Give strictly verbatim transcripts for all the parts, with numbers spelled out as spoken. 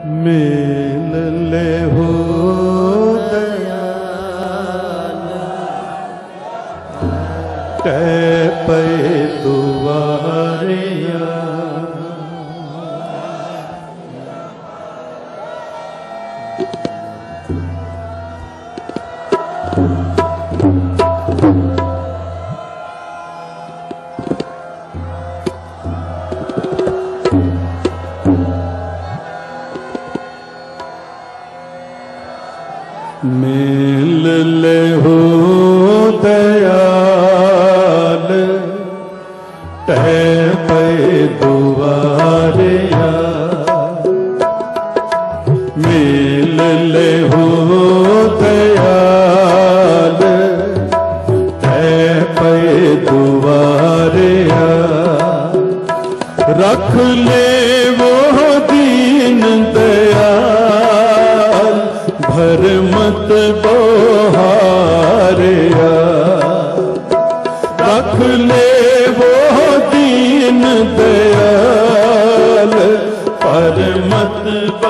मिल ले हो दयाल टह पे दुआरिया मिल ले हो दयाल टह पे दुआरिया मिल ले हो दयाल टह पे दुआरिया रख ले वो दीन दयाल भर मत बोहारिया रख ले वो दीन दयाल पर मत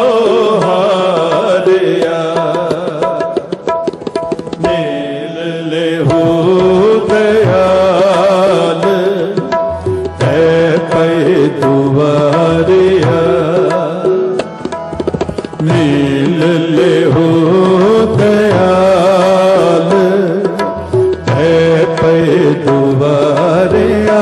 बोहारिया मिल ले हो दयाल टह पे दुआरिया मिल ले हो दयाल टह पे दुआरिया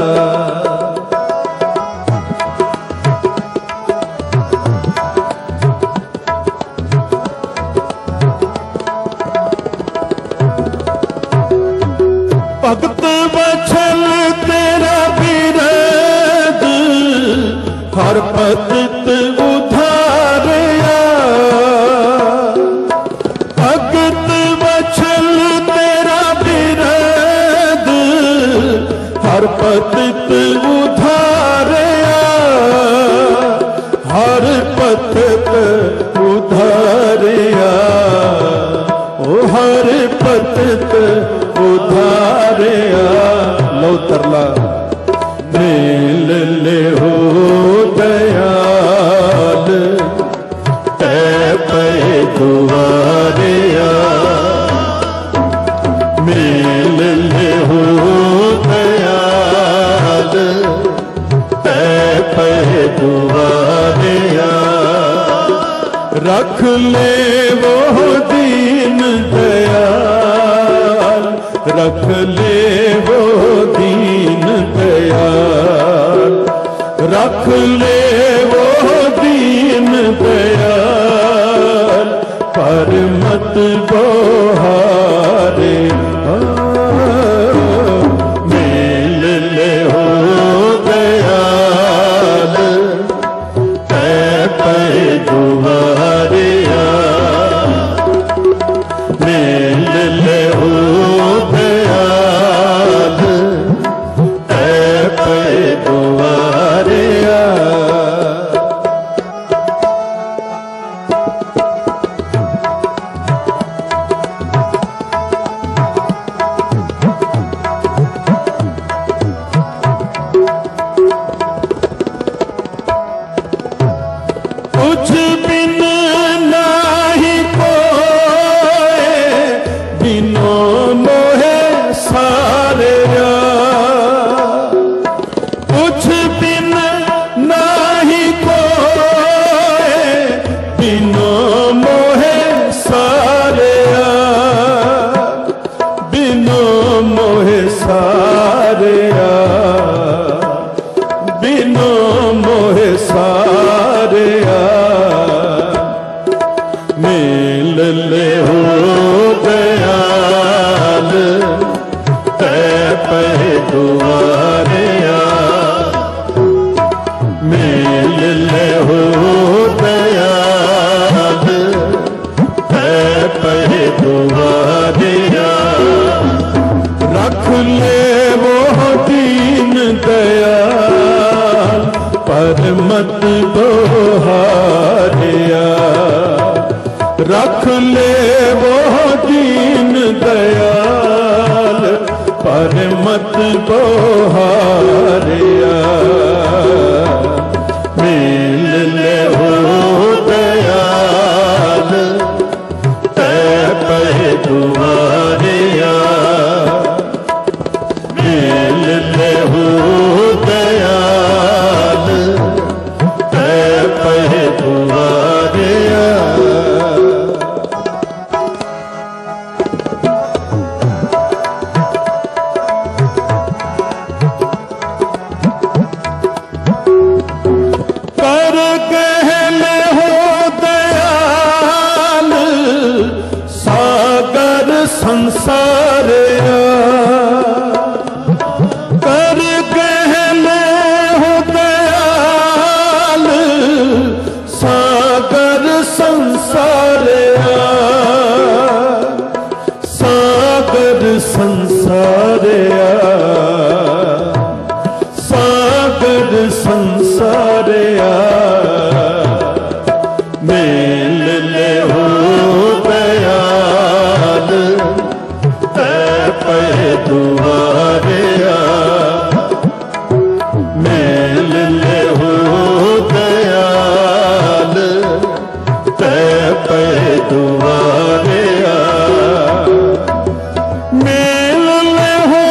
भगत बछल तेरा बिरद हर पतित उधारिया भगत बछल तेरा बिरद हर पतित उधारिया हर पतित उधारिया ओ हर पतित उधारिया लो तरला मिल ले हो दयाल टह पे दुआरिया मिल ले हो दयाल टह पे दुआरिया रख ले वो दीन दयाल रख ले वो दीन दयाल रख ले वो दीन दयाल पर मत बोहारे मिल ले हो दयाल टह पे दुआरिया मिल ले हो दयाल टह पे दुआरिया कुछ बिन नाही कोय बिनो मोहे सारे कुछ बिन नाही कोय बिनो मोहे सारे बिनो मोहे सारे बिनो मोहे सारे मिल ले हो दयाल टह पे दुआरिया मिल ले हो दयाल टह पे दुआरिया रख ले वो दीन दयाल पर मत दोहारिया रख ले वो दीन दयाल पर मत दोहारिया मिल ले हो दयाल संसारिया सागर संसारिया सागर संसारिया मेल ले हो दयाल तै पे दुआरिया मेल ले हो दयाल तै पे दुआरिया मेल ले हो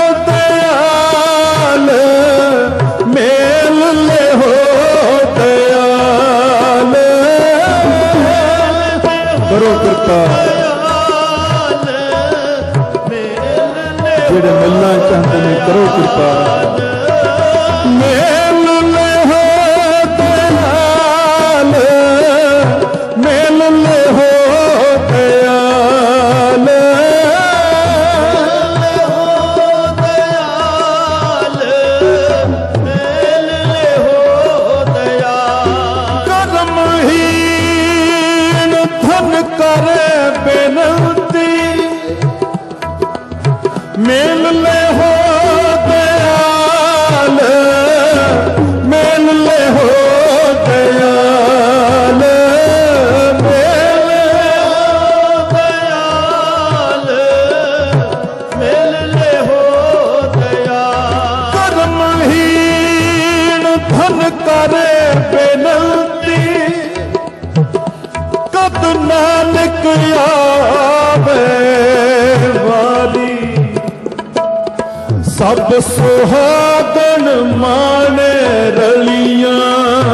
दयाल मेल ले हो दयाल करो कृपा जेड़े मिलना चाहते हैं करो कृपा मेल ले हो दयाल मेल ले हो दयाल कर्महीन धन करे बेनती मेल ले हो दयाल मेल ले हो दयाल मेल दयाल मेल ले हो दयाल कर्महीन धन करे बेनती कद नानक आवे वाली सब सुहागन माने रलियां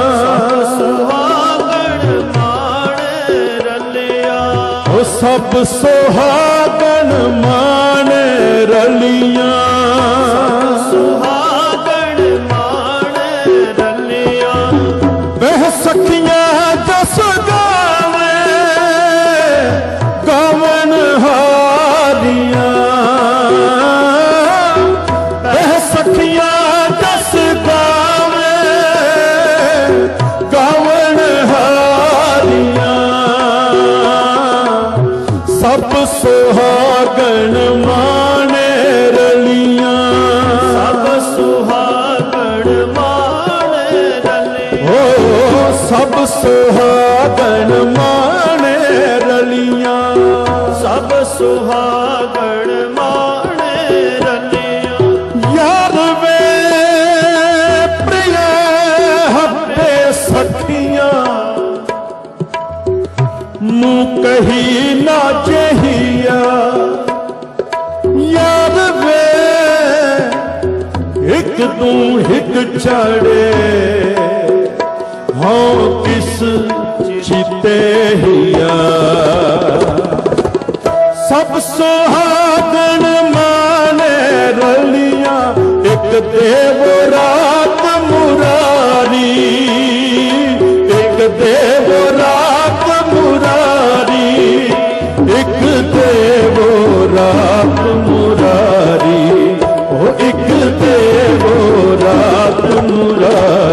सुहागन माने रलियां ओ सब सुहागन माने रलियां सुहागन माने रलियां वह सखियां जस गावे गावन हारियां सखियां जस गावे गावन हारियां सब सुहागन माने रलियां सब सुहागन माने रलियां ओ सब सुहागन माने रलियां सब सुहागन माने रलियां यार वे प्रिय हब्बे सखियां मुँह कही ना जहिया यार वे एक तू हिक चढ़े हो किस चिते हिया सब सुहागन माने रलियां एक देव रात मुरारी एक देव रात मुरारी एक देव रात मुरारी ओ एक देव रात मुरारी